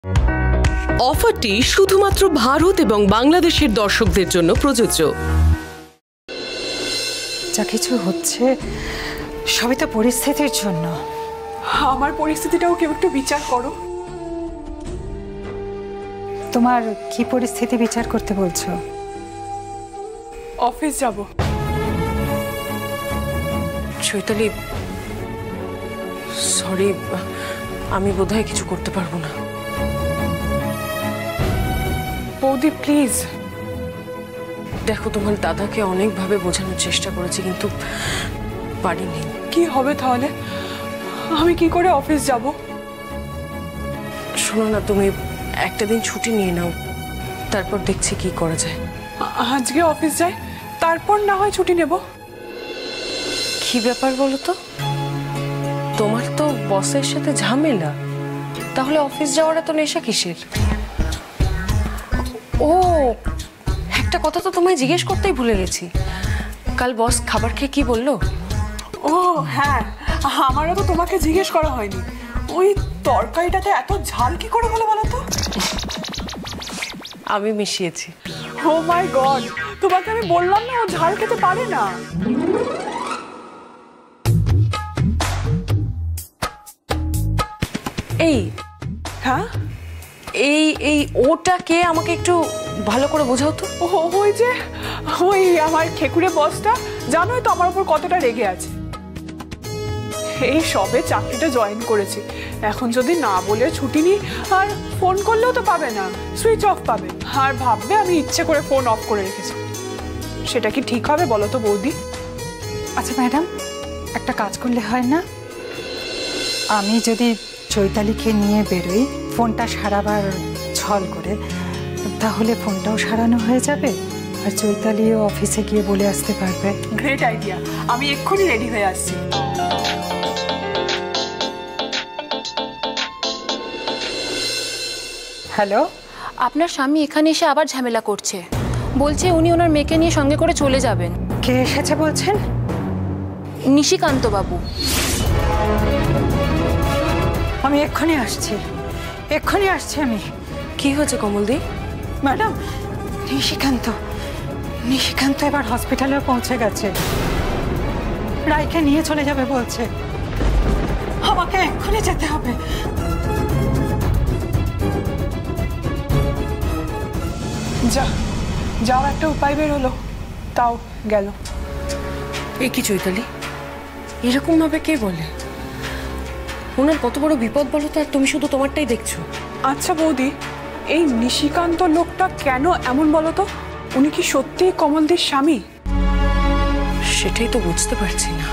অফারটি শুধুমাত্র ভারত এবং বাংলাদেশের দর্শকদের জন্য প্রযোজ্য। যা কিছু হচ্ছে সবই তো পরিস্থিতির জন্য। আমার পরিস্থিতিটাও কেউ একটু বিচার করো। তোমার কি পরিস্থিতি বিচার করতে বলছো? অফিস যাব। চৈতালি, সরি, আমি বোধহয় কিছু করতে পারবো না। বৌদি প্লিজ। দেখো, তোমার দাদাকে অনেকভাবে বোঝানোর চেষ্টা করেছি, কিন্তু পারিনি। কি হবে তাহলে? আমি কি করে অফিস যাব? শোনো না, তুমি একটা দিন ছুটি নিয়ে নাও, তারপর দেখছি কি করা যায়। আজকে অফিস যাই, তারপর না হয় ছুটি নেব। কি ব্যাপার বলো তো? তোমার তো বসের সাথে ঝামেলা, তাহলে অফিস যাওয়ার এত নেশা কিসের? ও, একটা কথা তো তোমায় জিজ্ঞেস করতেই ভুলে গেছি। কাল বস খাবার খেয়ে কি বললো? ও হ্যাঁ, আমারও তো তোমাকে জিজ্ঞেস করা হয়নি। ওই তরকারিটাতে এত ঝাল কি করে হলো বলো তো? আমি মিশিয়েছি। ও মাই গড, তোমাকে আমি বললাম না ও ঝাল খেতে পারে না। এই হ্যাঁ, এই এই ওটা কে? আমাকে একটু ভালো করে বোঝাও তো। ওই যে ওই আমার খেকুড়ে বসটা, জানোই তো আমার উপর কতটা রেগে আছে। এই সবে চাকরিটা জয়েন করেছি, এখন যদি না বলে ছুটি নিই আর ফোন করলেও তো পাবে না, সুইচ অফ পাবে, আর ভাববে আমি ইচ্ছে করে ফোন অফ করে রেখেছি। সেটা কি ঠিক হবে বলো তো বৌদি? আচ্ছা ম্যাডাম, একটা কাজ করলে হয় না? আমি যদি চৈতালিকে নিয়ে বেরোই ফোনটা সারাবার ছল করে, তাহলে ফোনটাও সারানো হয়ে যাবে আর চৈতালিও অফিসে গিয়ে বলে আসতে পারবে। গ্রেট আইডিয়া, আমি এক্ষুনি রেডি হয়ে আসছি। হ্যালো, আপনার স্বামী এখানে এসে আবার ঝামেলা করছে, বলছে উনি ওনার মেয়েকে নিয়ে সঙ্গে করে চলে যাবেন। কে এসেছে বলছেন? নিশিকান্ত বাবু। আমি এক্ষুনি আসছি, এক্ষুনি আসছি আমি। কি হয়েছে কমলদি? ম্যাডাম, নিশিকান্ত নিশিকান্ত এবার হসপিটালে পৌঁছে গেছে, রায়কে নিয়ে চলে যাবে বলছে। আমাকে এক্ষুনি যেতে হবে। যাও, একটা উপায় বের হলো, তাও গেল। এই কি চৈতালি, এরকম ভাবে কে বলে? ওনার কত বড় বিপদ বলো তো, আর তুমি শুধু তোমারটাই দেখছো। আচ্ছা বৌদি, এই নিশিকান্ত লোকটা কেন এমন বলো তো? উনি কি সত্যি কমলদির স্বামী? সেটাই তো বুঝতে পারছি না।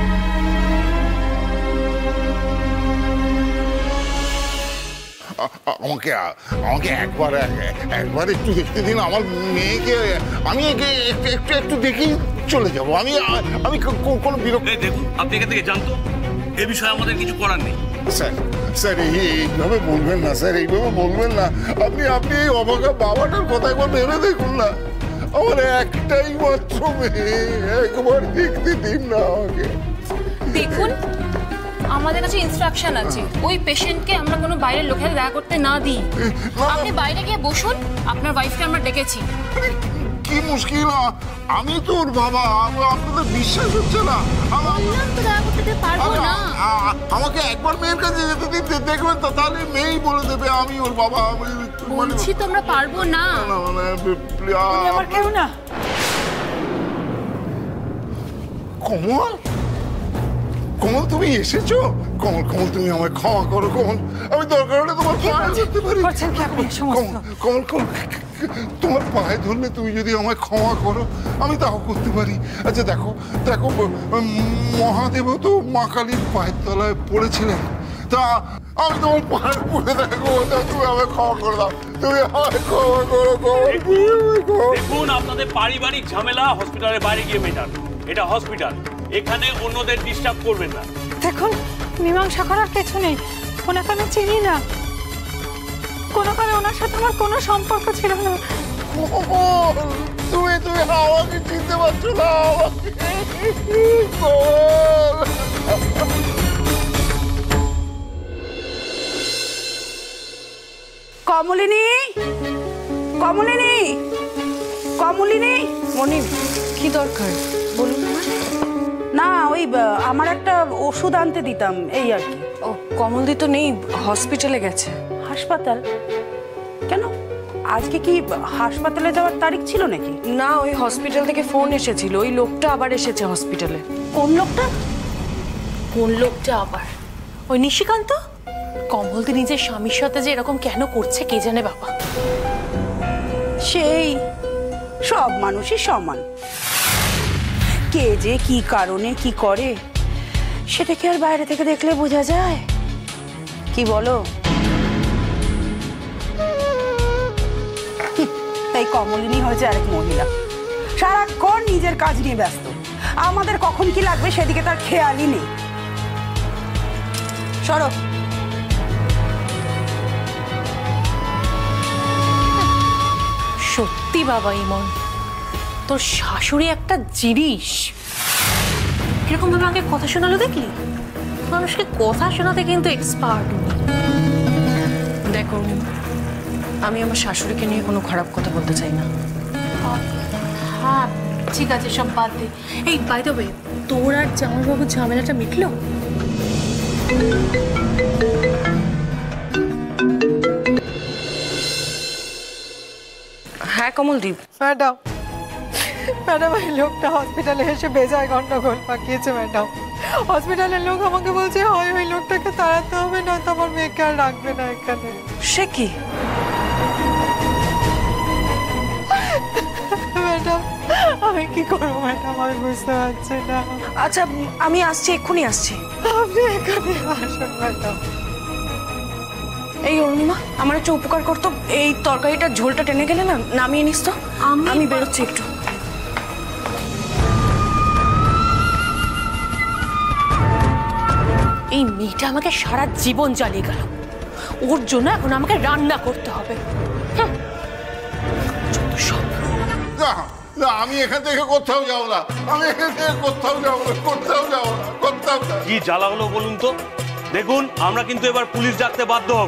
আমাকে আমাকে একবার একটু দেখতে দিন আমার মেয়েকে। আমি একটু দেখি চলে যাব। আমি কোনো বিরক্ত। দেখুন, আপনি এখান থেকে জানতো এ বিষয়ে আমাদের কিছু করার নেই। স্যার এইভাবে বলবেন না, স্যার এইভাবে বলবেন না। আপনি এই অবাকা বাবাটার কথা একবার ভেবে দেখুন না। আমার একটাই মাত্র মেয়ে, একবার দেখতে দিন না আমাকে। দেখুন, আমাদের কাছে ইনস্ট্রাকশন আছে ওই পেশেন্টকে আমরা কোনো বাইরের লোকের দেখা করতে না দিই। আপনি বাইরে গিয়ে বসুন, আপনার ওয়াইফকে আমরা ডেকেছি। কি মুশকিল, আমি তোর বাবা, আপনাদের বিশ্বাস হচ্ছে না? আমাকে একবার মেয়ের কাছে যেতে দিন, দেখবেন তো, তাহলে মেয়েই বলে দেবে আমি ওর বাবা। বলছি তো আমরা পারবো না। আমার কেউ না। কমল, কমল তুমি এসেছো? কমল, কমল তুমি আমায় ক্ষমা করো কমল, আমি দরকার হলে তোমার পায়ে ধরতে পারি। কমল, কমল তোমার পায়ে ধরলে তুমি যদি আমায় ক্ষমা করো আমি তাও করতে পারি। আচ্ছা দেখো দেখো, মহাদেবও তো মা কালীর পায়ের তলায় পড়েছিলেন, তা আমি তোমার পায়ে পড়ে দেখো, তুমি আমায় ক্ষমা করে দাও, তুমি আমায় ক্ষমা করো। দেখুন, আপনাদের পারিবারিক ঝামেলা হসপিটালের বাইরে গিয়ে মেটান। এটা হসপিটাল, এখানে অন্যদের ডিস্টার্ব করবেন না। দেখুন, মীমাংসা করার কিছু নেই, ওনাকে আমি চিনি না, কোনোভাবে ওনার সাথে আমার কোনো সম্পর্ক ছিল না। তুমি আমাকে চিনতে পারছো না? কমলিনী, কমলিনী, কমলিনী। মনি, কি দরকার বলুন। না ওই আমার একটা ওষুধ আনতে দিতাম, এই আর কি। ও, কমলদি তো নেই, হসপিটালে গেছে। হাসপাতাল? কেন, আজকে কি হাসপাতালে যাওয়ার তারিখ ছিল নাকি? না, ওই হসপিটাল থেকে ফোন এসেছিল, ওই লোকটা আবার এসেছে হসপিটালে। কোন লোকটা? কোন লোকটা আবার? ওই নিশিকান্ত? কমলদি নিজের স্বামীর সাথে যে এরকম কেন করছে কে জানে বাবা। সেই সব মানুষই সমান, কে যে কি কারণে কি করে সেটা কি আর বাইরে থেকে দেখলে বোঝা যায়? কি বলো? এই কমলিনী হয়েছে আরেক মহিলা, সারাক্ষণ নিজের কাজ নিয়ে ব্যস্ত, আমাদের কখন কি লাগবে সেদিকে তার খেয়ালই নেই। সরো। সত্যি বাবা ইমন, তোর শাশুড়ি একটা জিনিস। এরকম ভাবে আগে কথা শোনালো দেখলি? মানুষকে কথা শোনাতে কিন্তু এক্সপার্ট। দেখো, আমি আমার শাশুড়িকে নিয়ে কোনো খারাপ কথা বলতে চাই না। হ্যাঁ ঠিক আছে, সব বাদ দে। এই বাই দ্য ওয়ে, তোর আর জামাইবাবুর ঝামেলাটা মিটলো? হ্যাঁ কমলদীপ। ম্যাডাম, ম্যাডাম এই লোকটা হসপিটালে এসে বেজায় গন্ডগোল পাকিয়েছে ম্যাডাম। হসপিটালের লোক আমাকে বলছে হয় ওই লোকটাকে তাড়াতে হবে, না তো আমার মেয়েকে আর রাখবে না এখানে। সে কি? ম্যাডাম আমি কি করবো ম্যাডাম, আমি বুঝতে পারছি না। আচ্ছা আমি আসছি, এক্ষুনি আসছি। আপনি এখানে আসুন ম্যাডাম। এই অরুণিমা, আমার একটা উপকার করতো, এই তরকারিটার ঝোলটা টেনে গেলে না, নামিয়ে নিস তো। আমি বেরোচ্ছি একটু। এই মেয়েটা আমাকে সারা জীবন জ্বালিয়ে গেল, ওর জন্য এখন আমাকে রান্না করতে হবে। না, আমি এখান থেকে কোথাও যাবো না, আমি এখান থেকে কোথাও যাবো না, কোথাও যাবো না, কোথাও যাবো না। কি জ্বালা হলো বলুন তো? দেখুন, আমরা কিন্তু এবার পুলিশ ডাকতে বাধ্য হব।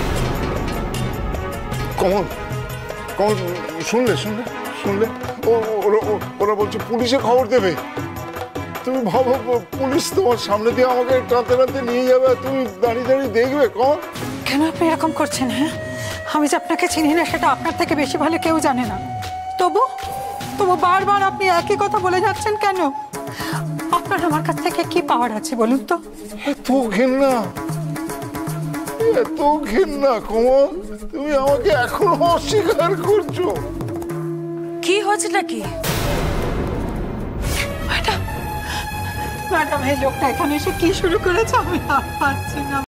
কমল, কমল, শুনলে শুনলে শুনলে ওরা বলছে পুলিশে খবর দেবে। তুমি ভাবো, পুলিশ তোমার সামনে দিয়ে আমাকে টানতে টানতে নিয়ে যাবে, তুমি দাঁড়িয়ে দাঁড়িয়ে দেখবে। কমল, কেন আপনি এরকম করছেন? হ্যাঁ, আমি যে আপনাকে চিনি না সেটা আপনার থেকে বেশি ভালো কেউ জানে না। তবু তবু বারবার আপনি একই কথা বলে যাচ্ছেন কেন? আপনার আমার কাছ থেকে কি পাওয়ার আছে বলুন তো? এত ঘেন্না, এত ঘেন্না কমল, তুমি আমাকে এখনো অস্বীকার করছো। কি হয়েছে নাকি? ম্যাডাম, এই লোকটা এখানে এসে কি শুরু করেছে আমি আর পারছি না।